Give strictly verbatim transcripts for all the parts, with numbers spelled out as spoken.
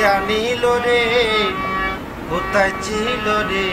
আনিল রে কোথায় ছিল রে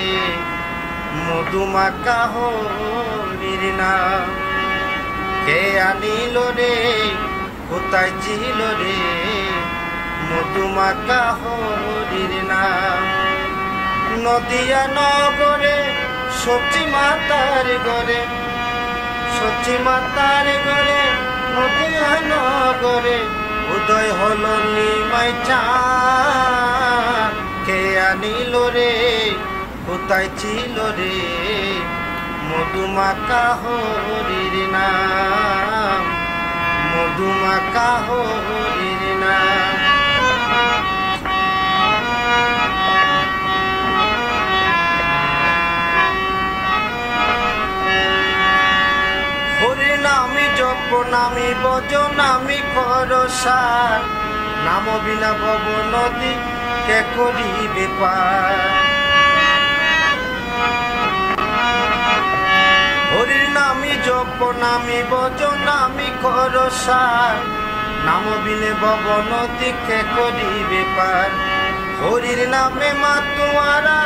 মধুমাখা হরির নাম কে আনিল রে কোথায় ছিল রে মধুমাখা হরির নাম নদিয়া নগরে সচি মাতার ঘরে সচি মাতার ঘরে নদিয়া নগরে উদয় হলো নিমাই চাঁদ কে আনিল রে কোথায় ছিল রে মধুমাখা হরির নাম মধুমাখা হরির নাম হরি নামি জপ নামি বজ নামি করসার নাম বিনা ভব নদী কে করিবে পার হরির নামি জপ নামি বজ নামি করসার নাম বিনে ভব নদী কে করিবে পার হরির নামে মাতুয়ারা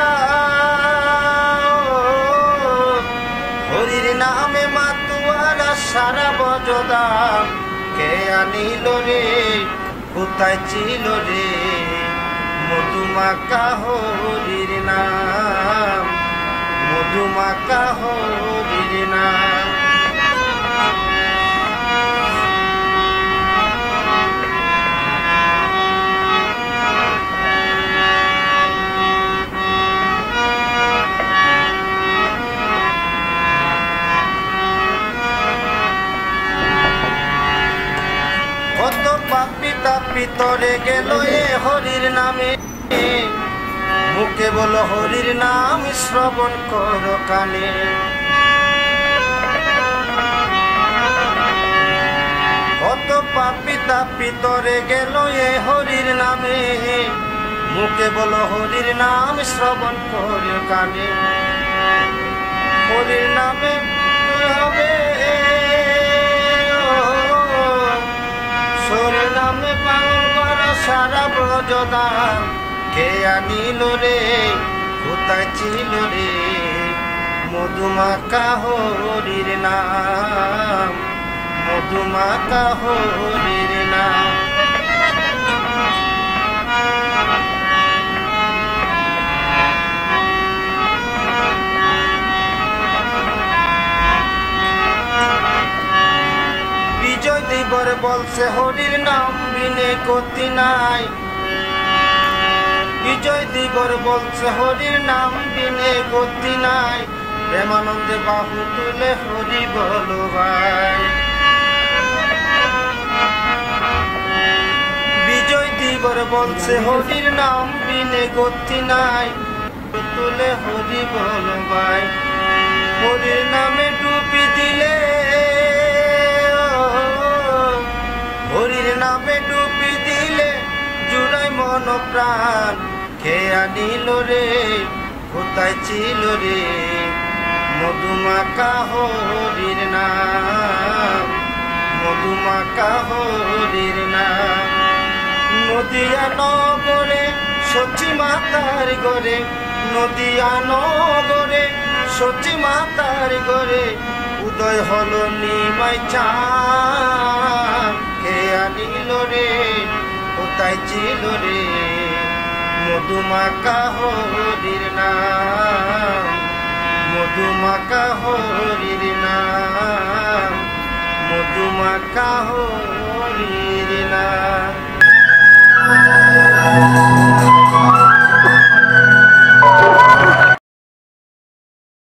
হরির নামে মাতুয়ারা সারা বজদাম কে আনিল রে কোথায় ছিল রে মধুমাখা হরির নাম মধুমাখা হরির নাম কত পাপি তাপি তরে গেল এ হরির নামে মুখে বলো হরির নাম শ্রবণ কর কানে কত পাপি তাপি তরে গেল এ হরির নামে মুখে বলো হরির নাম শ্রবণ কর কানে হরির নামে হবে হরির নামে পালন কর সারা ব্রজদাম কে আনিল রে কোথায় ছিল রে মধুমাখা হরির নাম মধুমাখা হরির নাম বিজয় দিবর বলছে হরির নাম বিনে গতি নাই বিজয় দিবর বলছে হরির নাম বিনে গতি নাই প্রেমানন্দে বাহু তুলে হরি বলো ভাই বিজয় দিবর বলছে হরির নাম বিনে গতি নাই তুলে হরি বলো ভাই হরির নামে ডুবি দিলে হরির নামে ডুবি দিলে জুড়াই মন প্রাণ কে আনিল রে কোথায় ছিল রে মধুমাখা হরির নাম মধুমাখা হরির নাম নদিয়া নগরে সচি মাতার ঘরে নদিয়া নগরে সচি মাতার ঘরে উদয় হলো নিমাই চাঁদ কে আনিল রে কোথায় ছিল রে মধুমাখা হরির নাম মধুমাখা হরির নাম মধুমাখা হরির নাম।